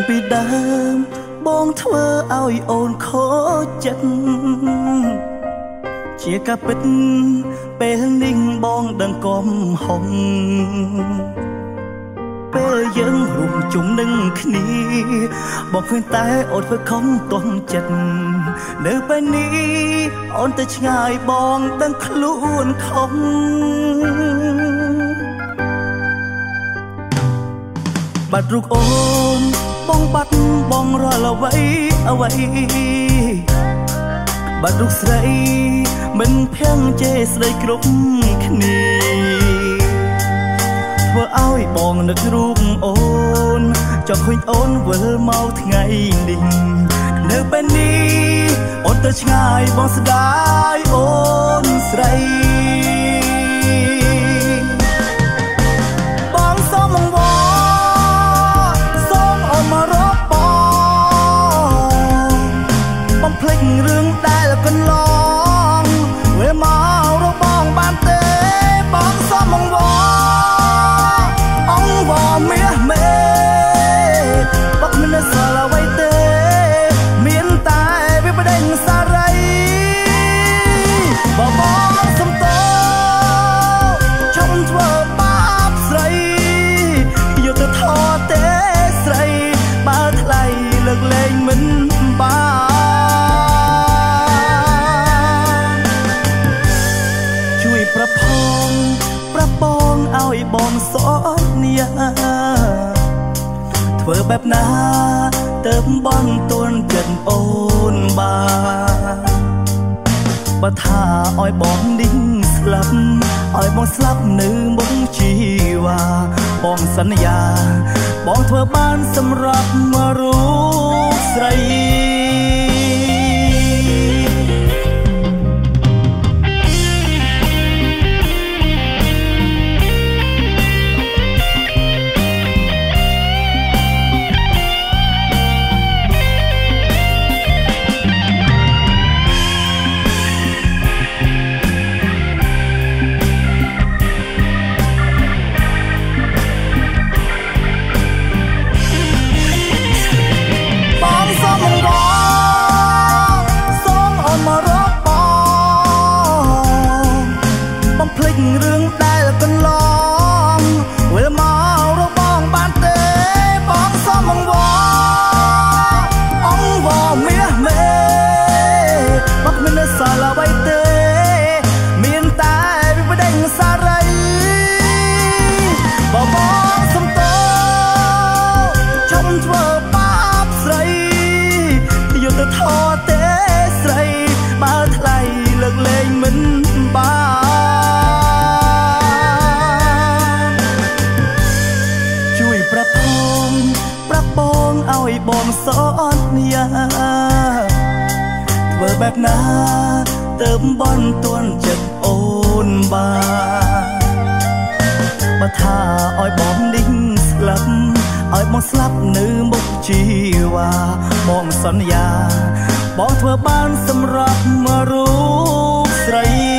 ពីដើមបងធ្វើឲ្យអូនខូចចិត្តជាការពិតពេលនេះបងដឹងកំហុងពេលយើងរួមជុំនឹងគ្នាបងឃើញតែអូនធ្វើខំទាស់ចិត្តនៅពេលនេះអូនទៅឆ្ងាយបងដឹងខ្លួនខំបាត់រូបអូនបងបាត់បងរាល់អ្វីបាត់រូបស្រីមិនភាំងជេរស្ដីគ្រប់គ្នាធ្វើឲ្យបងនឹករូបអូនចង់ឃើញអូនវិលមកថ្ងៃនេះនៅពេលនេះអូនទៅឆ្ងាយបងស្ដាយអូនស្រីបងសូមអង្វរសូមអូនមករកបងភ្លេចរឿងដែលកន្លងវាមករកបងបានទេបងសូមអង្វរមាសមេបងមិនស្គាល់អ្វីទេមានតែវាបដិញសារីបងសំតោចង់ធ្វើបាបស្រីយកទៅថតទេស្រីបើថ្លៃលើកលែងមិនបានជួយប្រផងឲ្យបងសន្យាធ្វើបែបណាទៅបងទួនចិត្តអូនបើថាឲ្យបងនេះស្លាប់ឲ្យបងស្លាប់នៅមុខជីវ៉ាបងសន្យាបងធ្វើបានសម្រាប់មករូបស្រីរឿងដែលកន្លងវិលមករកបងបានទេបងសូមអង្វរមាសមេបងមិនស្គាល់អ្វីទេមានតែវាបដិញសារីបងសំតោចង់ធ្វើបាបស្រីយកទៅថតទេស្រីបើថ្លៃលើកលែងមិនបានប្រាប់បងឲ្យបងសន្យាធ្វើបែបណាទៅបងទួនចិត្តអូនបើថាឲ្យបងនេះស្លាប់ឲ្យបងស្លាប់នៅមុខជីវ៉ាបងសន្យាបងធ្វើបានសម្រាប់មករូបស្រី